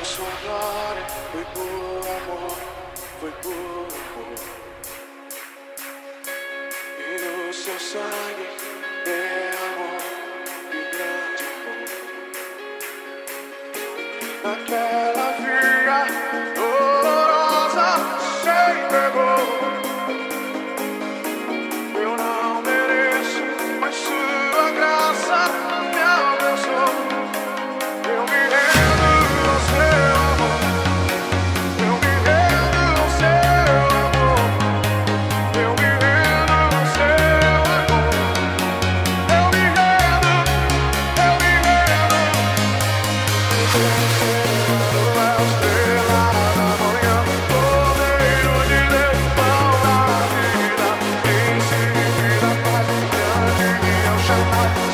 sua glória, foi por amor, foi por amor. E no seu sangue derramou de grande amor. Naquela via dolorosa se entregou. Eu não mereço, mas sua graça me abençoou. Eu me rendo ao seu amor. Eu me rendo ao seu amor. Eu me rendo ao seu amor. Eu me rendo, eu me rendo. A estrela da manhã, cordeiro de Deus, pão da vida, príncipe da paz, grande é o chamado.